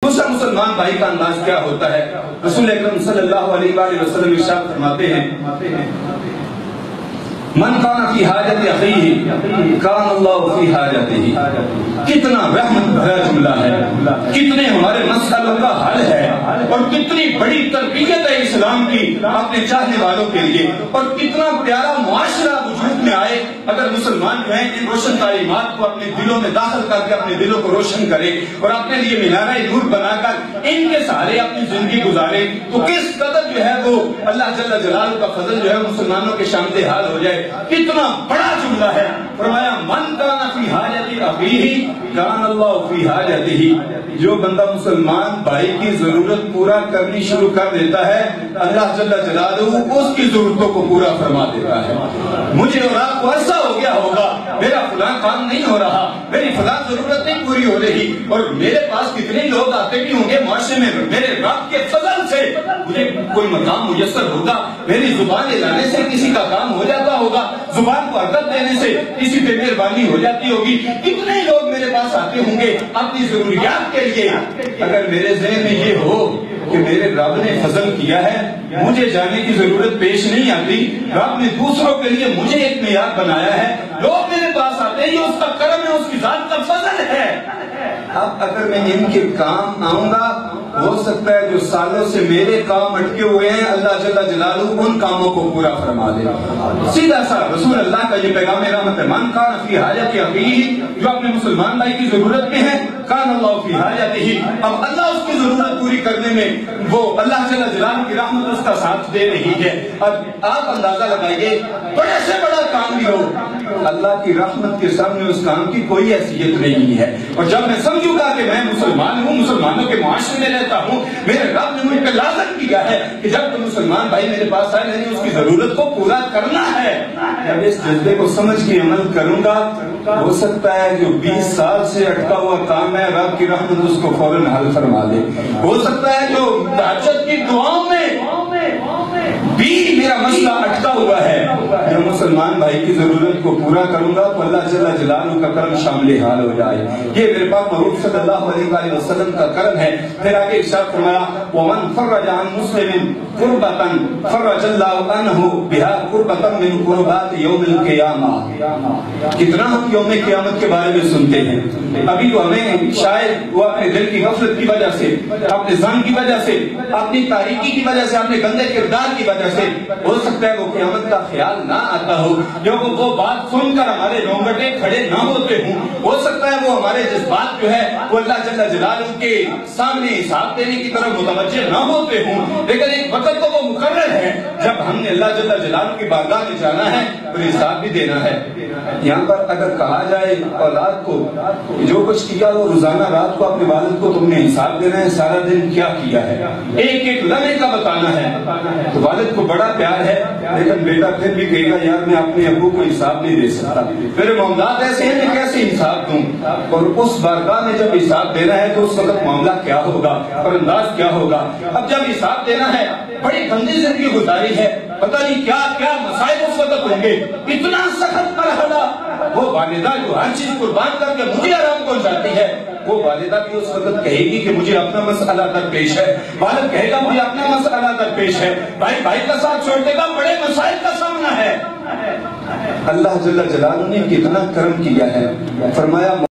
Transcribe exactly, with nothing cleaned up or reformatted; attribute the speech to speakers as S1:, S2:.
S1: دوسرا مسلمان بھائی کا انداز کیا ہوتا ہے؟ رسول اکرم صلی اللہ علیہ وآلہ وسلم ارشاد فرماتے ہیں من کان فی حاجت اخیہ کان اللہ فی حاجتہ. کتنا رحمت بھرا جملہ ہے، کتنے ہمارے مسئلوں کا حل ہے، اور کتنی بڑی تربیت ہے اسلام کی اپنے چاہنے والوں کے لیے، اور کتنا پیارا معاشرہ وجود میں آئے اگر مسلمان جو ہیں ان روشن تعلیمات کو اپنے دلوں میں داخل کر کے اپنے دلوں کو روشن کرے اور اپنے لیے مینارہ نور بنا کر ان کے سہارے اپنی زندگی گزارے، تو کس قدر جو ہے وہ اللہ جل جلالہ کا فضل جو ہے مسلمانوں کے شامل حال ہو جائے. کتنا بڑا جملہ ہے. فرمایا من کان فی حاجت اخیہ کان اللہ فی حاجتہ. جو بندہ مسلمان بھائی کی ضرورت پورا کرنی شروع کر دیتا ہے اللہ جل جلالہ اس کی ضرورتوں کو پورا فرما دیتا ہے. مجھے اور آپ کو ایسا ہو گیا ہوگا میرا فلاں کام نہیں ہو رہا، میری فلاں ضرورت نہیں پوری ہو رہی، اور میرے پاس کتنے لوگ آتے بھی ہوں گے معاشرے میں میرے رب کے فضل سے مجھے کوئی مقام میسر ہوگا، میری زبان لانے سے کسی کا کام ہو جاتا ہوگا، زبان کو حرکت دینے سے کسی پہ مہربانی ہو جاتی ہوگی. کتنے لوگ میرے پاس آتے ہوں گے اپنی ضروریات کے لیے. اگر میرے ذہن میں یہ ہو کہ میرے رب نے فضل کیا ہے، مجھے جانے کی ضرورت پیش نہیں آتی، رب نے دوسروں کے لیے مجھے ایک معیار بنایا ہے، لوگ میرے پاس آتے ہیں، یہ اس کا کرم ہے، اس کی ذات کا فضل ہے. اب اگر میں ان کے کام آؤں گا ہو سکتا ہے جو سالوں سے میرے کام اٹکے ہوئے ہیں اللہ جل جلالہ ان کاموں کو پورا فرما دے. سیدھا سا رسول اللہ کا یہ پیغام رحمت ہے. من کان فی حاجت اخیہ، جو اپنے مسلمان بھائی کی ضرورت میں ہے کان اللہ فی حاجتہ. اب اللہ اس کی ضرورت پوری کرنے میں وہ اللہ جل جلالہ کی رحمت اس کا ساتھ دے رہی ہے. اب آپ اندازہ لگائیے بڑے سے بڑا کام بھی ہو اللہ کی رحمت کے سامنے اس کام کی کوئی حیثیت نہیں ہے. اور جب میں سمجھوں گا کہ میں مسلمان ہوں، مسلمانوں کے معاشرے میں رہتا ہوں، میرے رب نے مجھ پہ لازم کیا ہے کہ جب تو مسلمان بھائی میرے پاس آئے میں نے اس کی ضرورت کو پورا کرنا ہے. جب اس جذبے کو سمجھ کے عمل کروں گا ہو سکتا ہے جو بیس سال سے اٹکا ہوا کام ہے رب کی رحمت اس کو فوراً حل فرما دے. ہو سکتا ہے جو تہجد کی دعاؤں میں بھی میرا مسئلہ اٹکا ہوا ہے، جب مسلمان بھائی کی ضرورت کو پورا کروں گا تو اللہ جل جلالہ کا کرم شامل حال ہو جائے. یہ میرے پاک محبوب صلی اللہ علیہ وآلہ وسلم کا کرم ہے. پھر آگے ارشاد فرمایا وَمَنْ فَرَّجَ عَنْ مُسْلِمٍ قُرْبَةً فَرَّجَ اللَّهُ عَنْهُ بِهَا قُرْبَةً مِنْ قُرْبَاتِ يَوْمِ الْقِيَامَةِ. کتنا ہم یوم قیامت کے بارے میں سنتے ہیں، ابھی تو ہمیں شاید وہ اپنے دل کی غفلت کی وجہ سے، اپنے ذہن کی وجہ سے، اپنی تاریکی کی وجہ سے، اپنے گندے کردار کی وجہ سے ہو سکتا ہے وہ قیامت کا خیال نہ آتا ہو، جو وہ بات سن کر ہمارے رونگٹے کھڑے نہ ہوتے ہوں. ہو سکتا ہے وہ ہمارے جذبات جو ہے وہ اللہ جل جلالہ کے سامنے حساب دینے کی طرف متوجہ نہ ہوتے ہوں، لیکن ایک وقت تو وہ مقرر ہے جب ہم نے اللہ جل جلالہ کی بارگاہ میں جانا ہے اور حساب بھی دینا ہے. یہاں پر اگر کہا جائے اولاد کو جو کچھ کیا وہ روزانہ رات کو اپنے والد کو تم نے حساب دینا ہے، سارا دن کیا کیا ہے، ایک ایک لمحے کا بتانا ہے، تو والد کو بڑا پیار ہے، لیکن بیٹا پھر بھی کہے گا یار میں اپنے ابو کو حساب نہیں دے سکتا، میرے معاملات ایسے ہیں میں کیسے حساب دوں. اور اس بارگاہ میں جب حساب دینا ہے تو اس وقت معاملہ کیا ہوگا اور انداز کیا ہوگا. اب جب حساب دینا ہے بڑی گندی زندگی گزاری ہے، پتہ نہیں کیا کیا مسائل اس وقت ہوں گے، اتنا سخت مرحلہ. وہ والدہ جو ہر چیز قربان کر کے مجھے آرام پہنچاتی ہے، وہ والدہ بھی اس وقت کہے گی کہ مجھے اپنا مسئلہ در پیش ہے، والد کہے گا مجھے اپنا مسئلہ در پیش ہے، بھائی بھائی کا ساتھ چھوڑ دے گا، بڑے مسائل کا سامنا ہے. اللہ جل جلالہ نے کتنا کرم کیا ہے. فرمایا